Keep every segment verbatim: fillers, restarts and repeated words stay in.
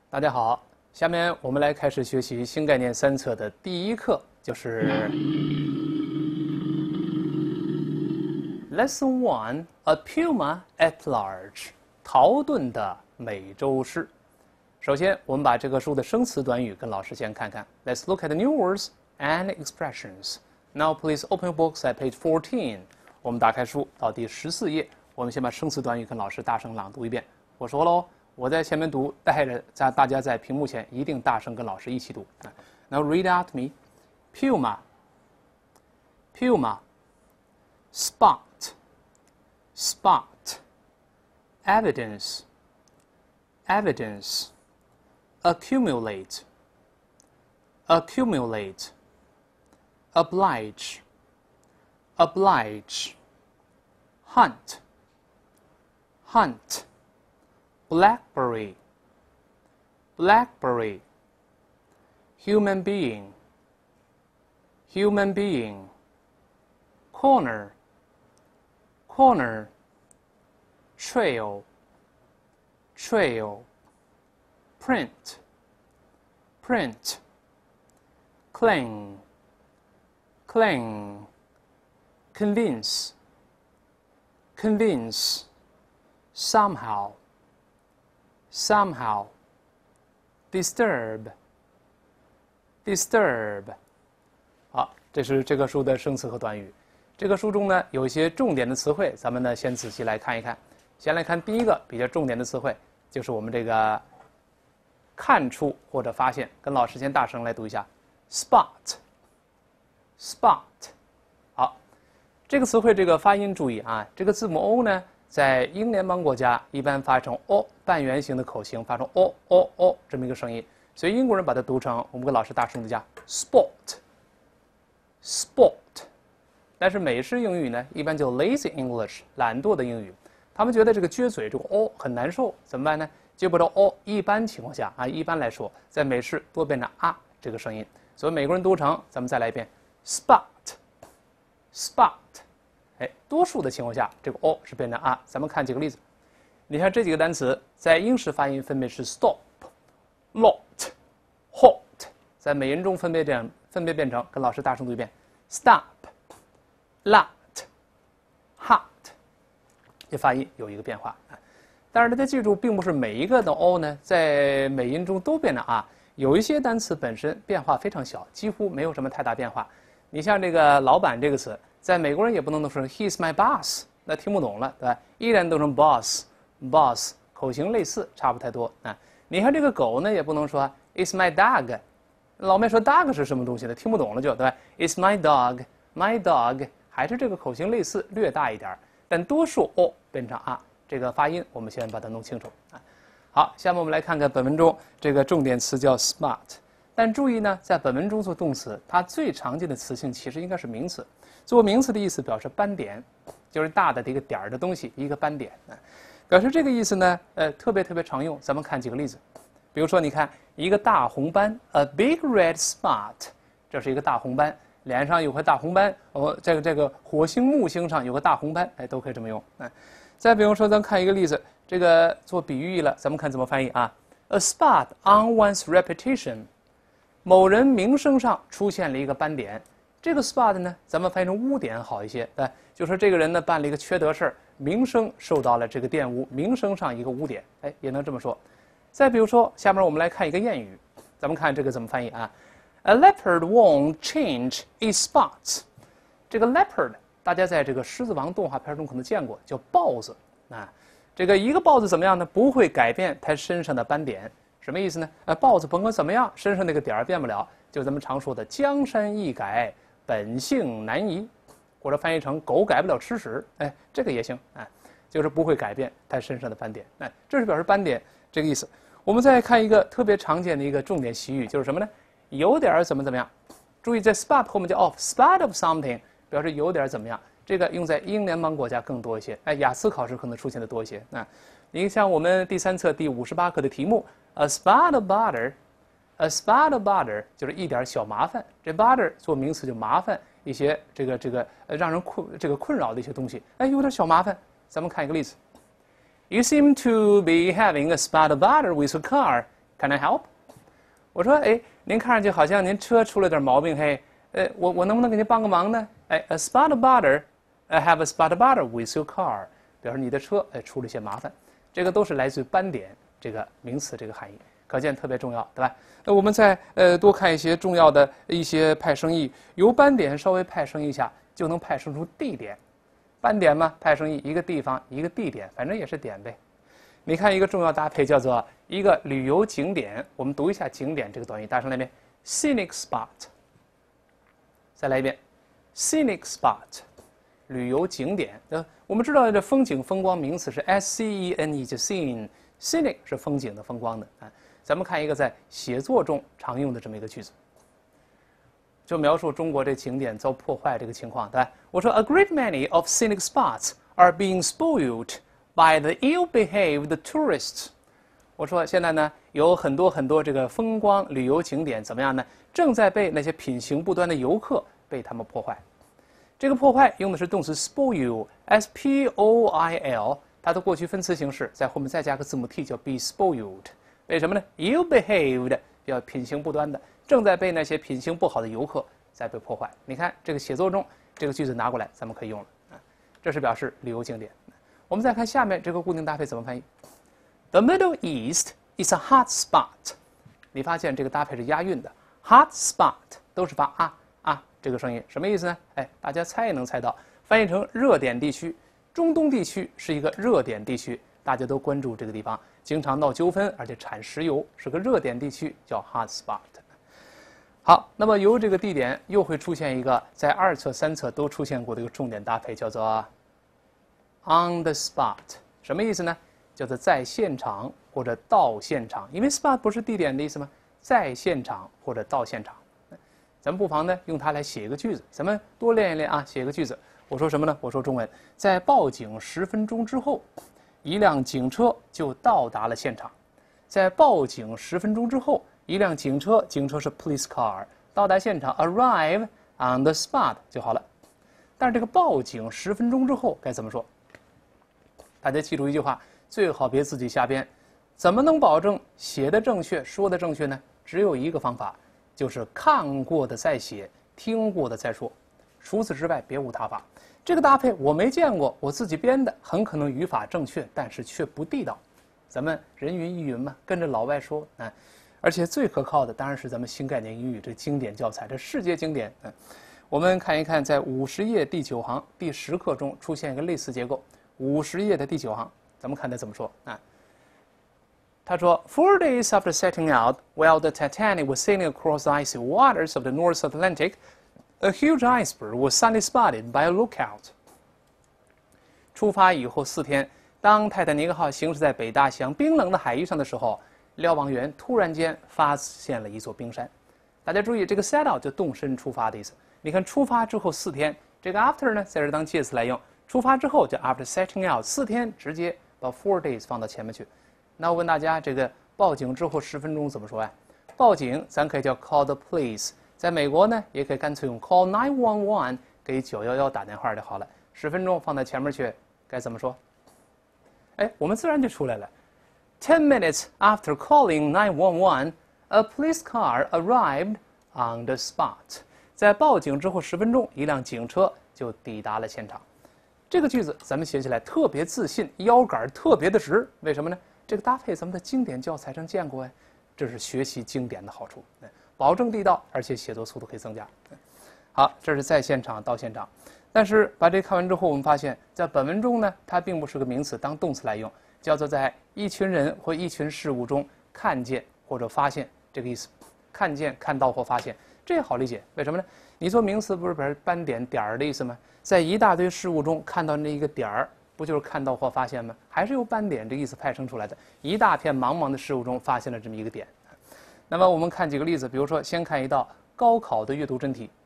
大家好，下面我们来开始学习新概念三册的第一课，就是 Lesson One: A Puma at Large， 陶顿的美洲狮。首先，我们把这个书的生词短语跟老师先看看。Let's look at the new words and expressions. Now, please open your books at page fourteen. 我们打开书到第十四页，我们先把生词短语跟老师大声朗读一遍。我说喽。我在前面读，带着在大家在屏幕前一定大声跟老师一起读。Now read out to me: Puma, Puma, spot, spot, evidence, evidence, accumulate, accumulate, oblige, oblige, hunt, hunt. Blackberry, blackberry, human being, human being, corner, corner, trail, trail, print, print, cling, cling, convince, convince, somehow.Somehow, disturb, disturb. 好，这是这个书的生词和短语。这个书中呢有一些重点的词汇，咱们呢先仔细来看一看。先来看第一个比较重点的词汇，就是我们这个看出或者发现。跟老师先大声来读一下 ，spot, spot。好，这个词汇这个发音注意啊，这个字母 O 呢。在英联邦国家，一般发成 o 半圆形的口型，发成 o o o 这么一个声音，所以英国人把它读成，我们跟老师大声读下 sport，sport。但是美式英语呢，一般叫 lazy English， 懒惰的英语。他们觉得这个撅嘴这个 o 很难受，怎么办呢？就把这 o 一般情况下啊，一般来说，在美式多变成啊这个声音，所以美国人读成，咱们再来一遍 spot，spot。哎，多数的情况下，这个 o 是变成啊。咱们看几个例子。你看这几个单词，在英式发音分别是 stop、lot、hot， 在美音中分别这样分别变成，跟老师大声读一遍 stop、lot、hot， 这发音有一个变化。但是大家记住，并不是每一个的 o 呢，在美音中都变成啊。有一些单词本身变化非常小，几乎没有什么太大变化。你像这个老板这个词。在美国人也不能读成 He's my boss， 那听不懂了，对吧？依然读成 boss，boss， 口型类似，差不太多啊。你看这个狗呢，也不能说 It's my dog， 老妹说 dog 是什么东西呢？听不懂了就，对吧 ？It's my dog，my dog， 还是这个口型类似，略大一点，但多数 o 变成啊，这个发音我们先把它弄清楚啊。好，下面我们来看看本文中这个重点词叫 spot， 但注意呢，在本文中做动词，它最常见的词性其实应该是名词。做名词的意思表示斑点，就是大的这个点儿的东西，一个斑点。表示这个意思呢，呃，特别特别常用。咱们看几个例子，比如说，你看一个大红斑 ，a big red spot， 这是一个大红斑，脸上有块大红斑。哦，这个这个火星木星上有个大红斑，哎，都可以这么用。哎，再比如说，咱看一个例子，这个做比喻了，咱们看怎么翻译啊 ？A spot on one's reputation， 某人名声上出现了一个斑点。这个 spot 呢，咱们翻译成污点好一些，对，就说这个人呢办了一个缺德事儿，名声受到了这个玷污，名声上一个污点，哎，也能这么说。再比如说，下面我们来看一个谚语，咱们看这个怎么翻译啊 ？A leopard won't change its spots。这个 leopard 大家在这个狮子王动画片中可能见过，叫豹子啊。这个一个豹子怎么样呢？不会改变它身上的斑点，什么意思呢？呃，豹子甭管怎么样，身上那个点儿变不了，就咱们常说的江山易改。本性难移，或者翻译成狗改不了吃屎，哎，这个也行，哎，就是不会改变它身上的斑点，哎，这是表示斑点这个意思。我们再看一个特别常见的一个重点习语，就是什么呢？有点怎么怎么样。注意在 spot 后面叫 of，spot of something 表示有点怎么样。这个用在英联邦国家更多一些，哎，雅思考试可能出现的多一些。啊，你像我们第三册第五十八课的题目 ，a spot of butter。A spot of bother 就是一点小麻烦，这 bother 做名词就麻烦一些，这个这个呃让人困这个困扰的一些东西，哎，有点小麻烦。咱们看一个例子 ：You seem to be having a spot of bother with your car. Can I help？ 我说，哎，您看上去好像您车出了点毛病，嘿，呃，我我能不能给您帮个忙呢？哎 ，a spot of bother，I have a spot of bother with your car， 表示你的车哎出了些麻烦。这个都是来自于斑点这个名词这个含义，可见特别重要，对吧？那我们再呃多看一些重要的一些派生意，由斑点稍微派生一下，就能派生出地点。斑点嘛，派生意一个地方一个地点，反正也是点呗。你看一个重要搭配叫做一个旅游景点，我们读一下景点这个短语，大声来一遍 ，scenic spot。再来一遍 ，scenic spot， 旅游景点。呃，我们知道这风景风光名词是 S C E N E， 就 scene，scenic 是风景的风光的啊。咱们看一个在写作中常用的这么一个句子，就描述中国这景点遭破坏这个情况，对吧？我说 ，A great many of scenic spots are being spoiled by the ill-behaved tourists。我说现在呢，有很多很多这个风光旅游景点怎么样呢？正在被那些品行不端的游客被他们破坏。这个破坏用的是动词 spoil，S P O I L， 它的过去分词形式，在后面再加个字母 t， 叫 be spoiled。为什么呢 ？ill-behaved 叫品行不端的，正在被那些品行不好的游客在被破坏。你看这个写作中，这个句子拿过来，咱们可以用了啊。这是表示旅游景点。我们再看下面这个固定搭配怎么翻译 ？The Middle East is a hot spot。你发现这个搭配是押韵的 ，hot spot 都是发啊啊这个声音，什么意思呢？哎，大家猜也能猜到，翻译成热点地区。中东地区是一个热点地区，大家都关注这个地方，经常闹纠纷，而且产石油，是个热点地区，叫 hot spot。好，那么由这个地点又会出现一个在二册、三册都出现过的一个重点搭配，叫做 on the spot。什么意思呢？叫做在现场或者到现场，因为 spot 不是地点的意思吗？在现场或者到现场。咱们不妨呢用它来写一个句子，咱们多练一练啊，写一个句子。我说什么呢？我说中文，在报警十分钟之后，一辆警车就到达了现场。在报警十分钟之后，一辆警车，警车是 police car， 到达现场 arrive on the spot 就好了。但是这个报警十分钟之后该怎么说？大家记住一句话，最好别自己瞎编。怎么能保证写的正确，说的正确呢？只有一个方法，就是看过的再写，听过的再说。除此之外，别无他法。这个搭配我没见过，我自己编的，很可能语法正确，但是却不地道。咱们人云亦云嘛，跟着老外说啊。而且最可靠的当然是咱们新概念英语这经典教材，这世界经典。嗯，我们看一看，在五十页第九行第十课中出现一个类似结构。五十页的第九行，咱们看它怎么说啊？他说 ，Four days after setting out, while the Titanic was sailing across the icy waters of the North Atlantic, a huge iceberg was suddenly spotted by a lookout. 出发以后四天，当泰坦尼克号行驶在北大西洋冰冷的海域上的时候，瞭望员突然间发现了一座冰山。大家注意，这个 set out 就动身出发的意思。你看，出发之后四天，这个 after 呢，在这当介词来用。出发之后叫 after setting out， 四天直接把 four days 放到前面去。那我问大家，这个报警之后十分钟怎么说呀？报警咱可以叫 call the police， 在美国呢也可以干脆用 call nine one one 给九一一打电话就好了。十分钟放到前面去，该怎么说？哎，我们自然就出来了。Ten minutes after calling nine one one, a police car arrived on the spot。在报警之后十分钟，一辆警车就抵达了现场。这个句子咱们写起来特别自信，腰杆特别的直，为什么呢？这个搭配咱们在经典教材上见过呀，这是学习经典的好处，保证地道，而且写作速度可以增加。好，这是在现场到现场，但是把这看完之后，我们发现，在本文中呢，它并不是个名词，当动词来用，叫做在一群人或一群事物中看见或者发现这个意思。看见、看到或发现，这也好理解，为什么呢？你做名词不是表示斑点点儿的意思吗？在一大堆事物中看到那一个点儿，不就是看到或发现吗？还是由斑点这个意思派生出来的。一大片茫茫的事物中发现了这么一个点。那么我们看几个例子，比如说先看一道高考的阅读真题，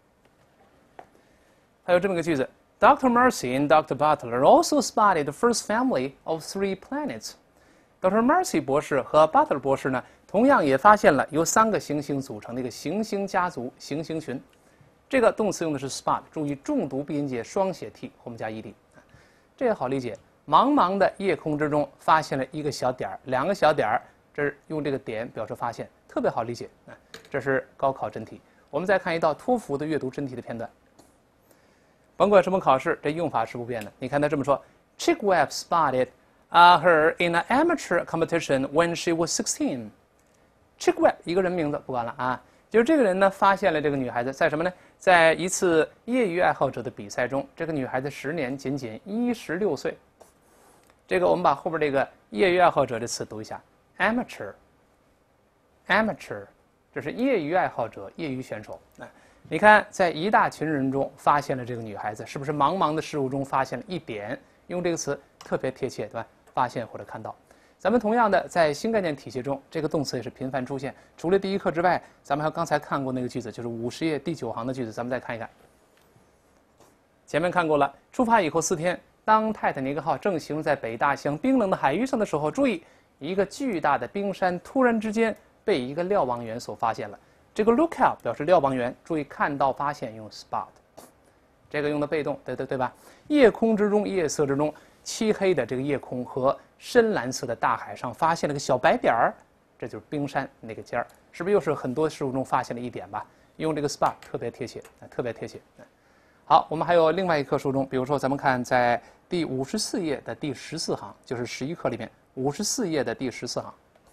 还有这么个句子 ：Doctor Marcy and Doctor Butler also spotted the first family of three planets。Doctor Marcy 博士和 Butler 博士呢，同样也发现了由三个行星组成的一个行星家族、行星群。这个动词用的是 spot， 注意重读闭音节双写 t 后面加 ed， 这也好理解。茫茫的夜空之中发现了一个小点儿，两个小点儿， 这是用这个点表示发现，特别好理解啊。这是高考真题。我们再看一道托福的阅读真题的片段。甭管什么考试，这用法是不变的。你看他这么说 ：Chick Webb spotted uh, her in an amateur competition when she was sixteen. Chick Webb 一个人名字不管了啊，就是这个人呢发现了这个女孩子在什么呢？在一次业余爱好者的比赛中，这个女孩子时年仅仅一十六岁。这个我们把后边这个业余爱好者这词读一下 ，amateur，amateur， 这是业余爱好者、业余选手。啊，你看，在一大群人中发现了这个女孩子，是不是茫茫的事物中发现了一点？用这个词特别贴切，对吧？发现或者看到。咱们同样的在新概念体系中，这个动词也是频繁出现。除了第一课之外，咱们还有刚才看过那个句子，就是五十页第九行的句子，咱们再看一看。前面看过了，出发以后四天。当泰坦尼克号正行在北大西洋冰冷的海域上的时候，注意，一个巨大的冰山突然之间被一个瞭望员所发现了。这个 look out 表示瞭望员，注意看到发现用 spot， 这个用的被动，对对对吧？夜空之中，夜色之中，漆黑的这个夜空和深蓝色的大海上发现了个小白点儿，这就是冰山那个尖儿，是不是又是很多事物中发现了一点吧？用这个 spot 特别贴切，特别贴切。好，我们还有另外一课书中，比如说咱们看在第五十四页的第十四行，就是十一课里面五十四页的第十四行。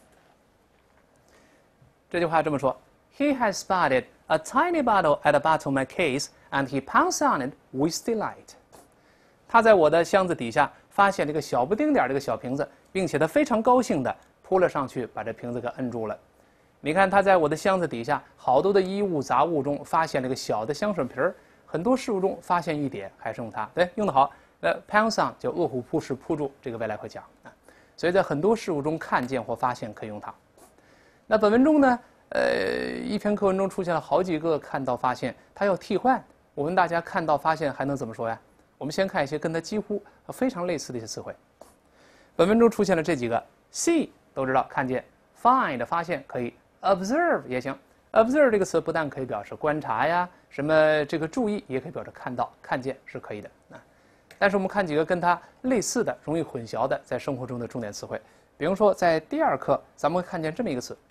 这句话这么说 ：He has spotted a tiny bottle at the bottom of my case, and he pounced on it with delight. 他在我的箱子底下发现了一个小不丁点儿这个小瓶子，并且他非常高兴地扑了上去，把这瓶子给摁住了。你看他在我的箱子底下好多的衣物杂物中发现了一个小的香水瓶儿。很多事物中发现一点，还是用它，对，用得好。呃 ，pounce on 就饿虎扑食扑住，这个未来会讲啊。所以在很多事物中看见或发现可以用它。那本文中呢，呃，一篇课文中出现了好几个看到发现，它要替换。我问大家，看到发现还能怎么说呀？我们先看一些跟它几乎非常类似的一些词汇。本文中出现了这几个 ，see 都知道看见 ，find 发现可以 ，observe 也行。observe 这个词不但可以表示观察呀，什么这个注意，也可以表示看到、看见是可以的啊。但是我们看几个跟它类似的、容易混淆的在生活中的重点词汇，比如说在第二课，咱们会看见这么一个词，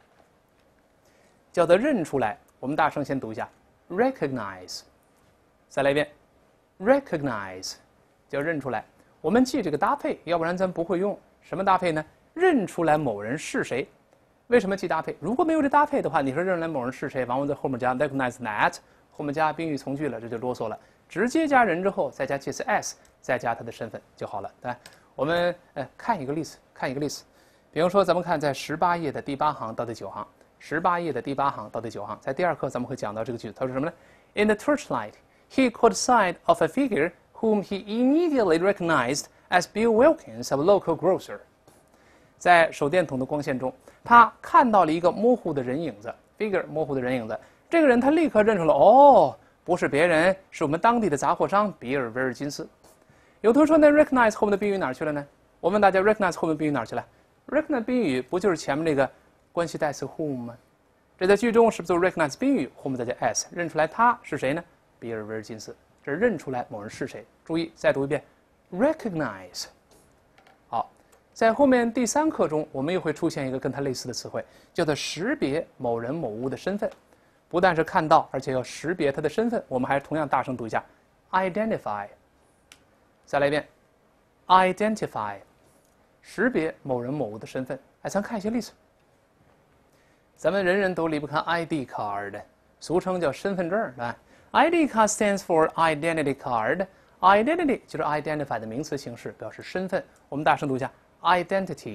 叫做认出来。我们大声先读一下 ，recognize。再来一遍 ，recognize，叫认出来。我们记这个搭配，要不然咱不会用。什么搭配呢？认出来某人是谁。为什么记搭配？如果没有这搭配的话，你说认出来某人是谁，往往在后面加 recognize that， 后面加宾语从句了，这就啰嗦了。直接加人之后，再加介词 s， 再加他的身份就好了，对吧？我们呃看一个例子，看一个例子。比如说，咱们看在十八页的第八行到第九行，十八页的第八行到第九行，在第二课咱们会讲到这个句子，他说什么呢 ？In the torchlight, he caught sight of a figure whom he immediately recognized as Bill Wilkins, a local grocer. 在手电筒的光线中，他看到了一个模糊的人影子 ，figure 模糊的人影子。这个人他立刻认出了，哦，不是别人，是我们当地的杂货商比尔·威尔金斯。有同学说，那 recognize 后面的宾语哪儿去了呢？我问大家 ，recognize 后面宾语哪儿去了 ？recognize 宾语不就是前面那个关系代词 whom 吗？这在句中是不是就是 recognize 宾语后面再加 s， 认出来他是谁呢？比尔·威尔金斯。这是认出来某人是谁。注意，再读一遍 ，recognize。好。在后面第三课中，我们又会出现一个跟它类似的词汇，叫做识别某人某物的身份。不但是看到，而且要识别他的身份。我们还同样大声读一下 ，identify。再来一遍 ，identify， 识别某人某物的身份。哎，咱看一些例子。咱们人人都离不开 I D card， 俗称叫身份证，是吧 ？I D card stands for identity card。identity 就是 identify 的名词形式，表示身份。我们大声读一下。Identity，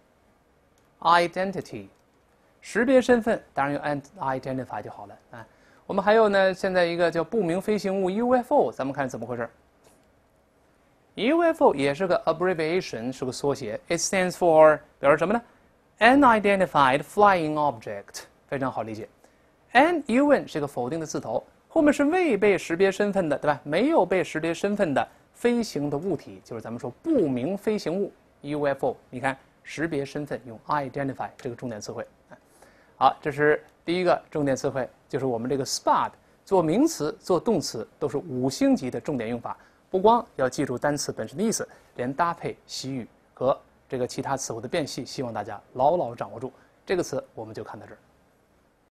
identity， 识别身份，当然用 identify 就好了啊。我们还有呢，现在一个叫不明飞行物 U F O， 咱们看怎么回事。U F O 也是个 abbreviation， 是个缩写 ，it stands for 表示什么呢 ？Unidentified flying object， 非常好理解。N U N 是个否定的字头，后面是未被识别身份的，对吧？没有被识别身份的飞行的物体，就是咱们说不明飞行物。U F O， 你看识别身份用 identify 这个重点词汇。好，这是第一个重点词汇，就是我们这个 spot 做名词、做动词都是五星级的重点用法。不光要记住单词本身的意思，连搭配、习语和这个其他词汇的变系，希望大家牢牢掌握住。这个词我们就看到这儿。